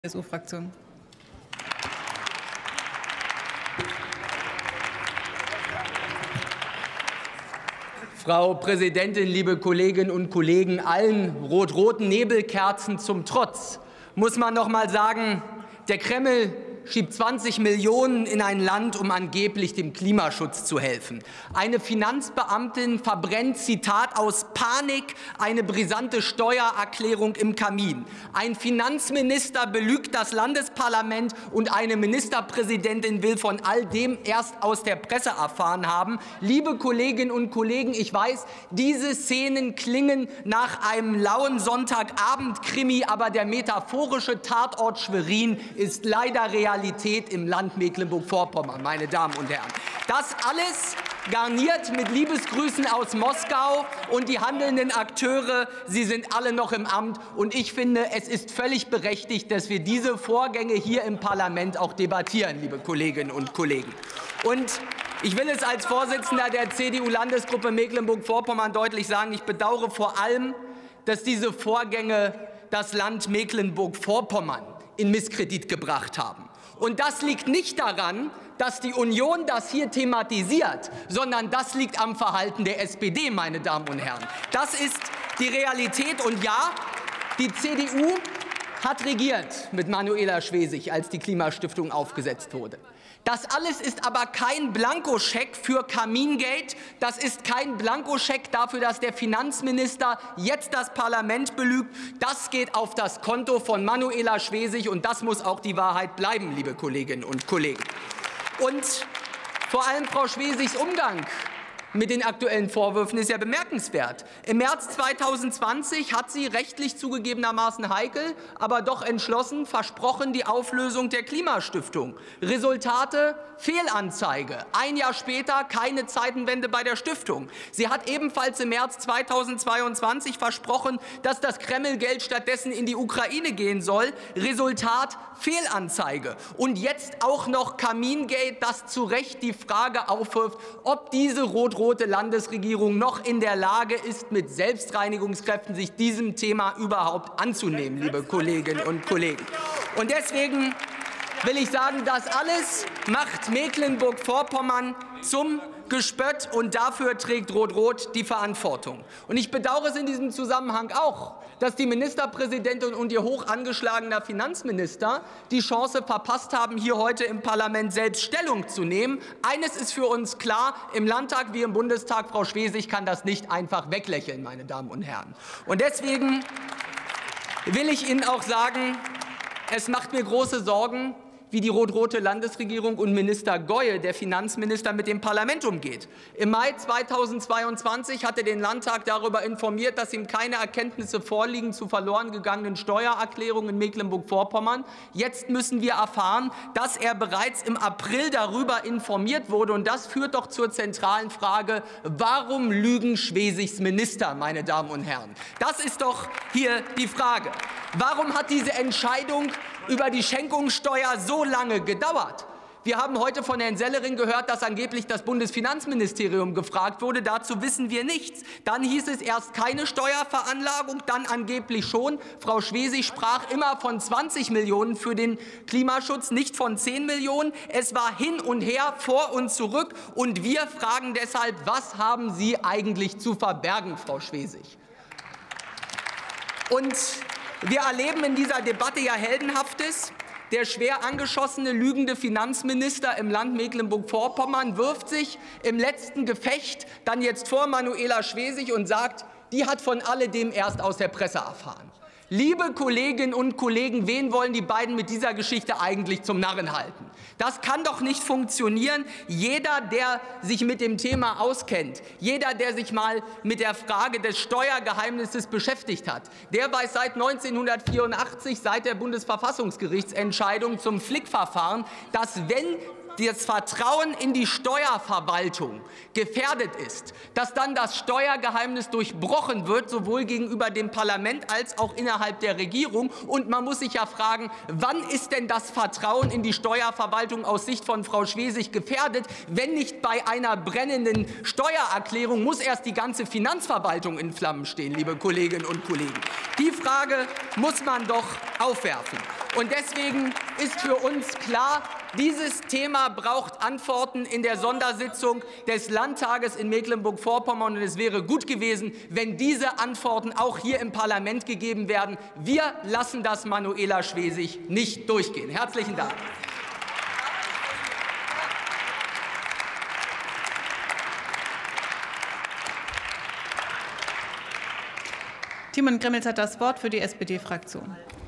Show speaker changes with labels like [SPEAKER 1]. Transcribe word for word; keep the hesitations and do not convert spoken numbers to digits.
[SPEAKER 1] C S U-Fraktion.
[SPEAKER 2] Frau Präsidentin, liebe Kolleginnen und Kollegen, allen rot-roten Nebelkerzen zum Trotz muss man noch mal sagen, der Kreml schiebt zwanzig Millionen in ein Land, um angeblich dem Klimaschutz zu helfen. Eine Finanzbeamtin verbrennt, Zitat, aus Panik eine brisante Steuererklärung im Kamin. Ein Finanzminister belügt das Landesparlament und eine Ministerpräsidentin will von all dem erst aus der Presse erfahren haben. Liebe Kolleginnen und Kollegen, ich weiß, diese Szenen klingen nach einem lauen Sonntagabend-Krimi, aber der metaphorische Tatort Schwerin ist leider Realität. Realität im Land Mecklenburg-Vorpommern, meine Damen und Herren. Das alles garniert mit Liebesgrüßen aus Moskau und die handelnden Akteure, sie sind alle noch im Amt. Und ich finde, es ist völlig berechtigt, dass wir diese Vorgänge hier im Parlament auch debattieren, liebe Kolleginnen und Kollegen. Und ich will es als Vorsitzender der C D U-Landesgruppe Mecklenburg-Vorpommern deutlich sagen, ich bedauere vor allem, dass diese Vorgänge das Land Mecklenburg-Vorpommern in Misskredit gebracht haben. Und das liegt nicht daran, dass die Union das hier thematisiert, sondern das liegt am Verhalten der S P D, meine Damen und Herren. Das ist die Realität. Und ja, die C D U hat regiert mit Manuela Schwesig, als die Klimastiftung aufgesetzt wurde. Das alles ist aber kein Blankoscheck für Kamingate. Das ist kein Blankoscheck dafür, dass der Finanzminister jetzt das Parlament belügt. Das geht auf das Konto von Manuela Schwesig, und das muss auch die Wahrheit bleiben, liebe Kolleginnen und Kollegen. Und vor allem Frau Schwesigs Umgang mit den aktuellen Vorwürfen ist ja bemerkenswert. Im März zweitausendzwanzig hat sie rechtlich zugegebenermaßen heikel, aber doch entschlossen versprochen die Auflösung der Klimastiftung. Resultate: Fehlanzeige. Ein Jahr später keine Zeitenwende bei der Stiftung. Sie hat ebenfalls im März zweitausendzweiundzwanzig versprochen, dass das Kreml-Geld stattdessen in die Ukraine gehen soll. Resultat: Fehlanzeige. Und jetzt auch noch Kamingate, das zu Recht die Frage aufwirft, ob diese rot-rote Landesregierung noch in der Lage ist, mit Selbstreinigungskräften sich diesem Thema überhaupt anzunehmen, liebe Kolleginnen und Kollegen. Und deswegen will ich sagen, das alles macht Mecklenburg-Vorpommern zum Gespött, und dafür trägt Rot-Rot die Verantwortung. Und ich bedauere es in diesem Zusammenhang auch, dass die Ministerpräsidentin und ihr hoch angeschlagener Finanzminister die Chance verpasst haben, hier heute im Parlament selbst Stellung zu nehmen. Eines ist für uns klar: Im Landtag wie im Bundestag, Frau Schwesig kann das nicht einfach weglächeln, meine Damen und Herren. Und deswegen will ich Ihnen auch sagen, es macht mir große Sorgen, wie die rot-rote Landesregierung und Minister Goye, der Finanzminister, mit dem Parlament umgeht. Im Mai zweitausendzweiundzwanzig hat er den Landtag darüber informiert, dass ihm keine Erkenntnisse vorliegen zu verloren gegangenen Steuererklärungen in Mecklenburg-Vorpommern. Jetzt müssen wir erfahren, dass er bereits im April darüber informiert wurde. Und das führt doch zur zentralen Frage: Warum lügen Schwesigs Minister, meine Damen und Herren? Das ist doch hier die Frage. Warum hat diese Entscheidung über die Schenkungssteuer so lange gedauert? Wir haben heute von Herrn Sellering gehört, dass angeblich das Bundesfinanzministerium gefragt wurde. Dazu wissen wir nichts. Dann hieß es erst keine Steuerveranlagung, dann angeblich schon. Frau Schwesig sprach immer von zwanzig Millionen für den Klimaschutz, nicht von zehn Millionen. Es war hin und her, vor und zurück. Und wir fragen deshalb: Was haben Sie eigentlich zu verbergen, Frau Schwesig? Und wir erleben in dieser Debatte ja Heldenhaftes. Der schwer angeschossene, lügende Finanzminister im Land Mecklenburg-Vorpommern wirft sich im letzten Gefecht dann jetzt vor Manuela Schwesig und sagt, die hat von alledem erst aus der Presse erfahren. Liebe Kolleginnen und Kollegen, wen wollen die beiden mit dieser Geschichte eigentlich zum Narren halten? Das kann doch nicht funktionieren. Jeder, der sich mit dem Thema auskennt, jeder, der sich mal mit der Frage des Steuergeheimnisses beschäftigt hat, der weiß seit neunzehnhundertvierundachtzig, seit der Bundesverfassungsgerichtsentscheidung zum Flick-Verfahren, dass, wenn das Vertrauen in die Steuerverwaltung gefährdet ist, dass dann das Steuergeheimnis durchbrochen wird, sowohl gegenüber dem Parlament als auch innerhalb der Regierung. Und man muss sich ja fragen, wann ist denn das Vertrauen in die Steuerverwaltung aus Sicht von Frau Schwesig gefährdet? Wenn nicht bei einer brennenden Steuererklärung, muss erst die ganze Finanzverwaltung in Flammen stehen, liebe Kolleginnen und Kollegen. Die Frage muss man doch aufwerfen. Und deswegen ist für uns klar, dieses Thema braucht Antworten in der Sondersitzung des Landtages in Mecklenburg-Vorpommern. Und es wäre gut gewesen, wenn diese Antworten auch hier im Parlament gegeben werden. Wir lassen das Manuela Schwesig nicht durchgehen. Herzlichen Dank.
[SPEAKER 1] Timon Gremmels hat das Wort für die S P D-Fraktion.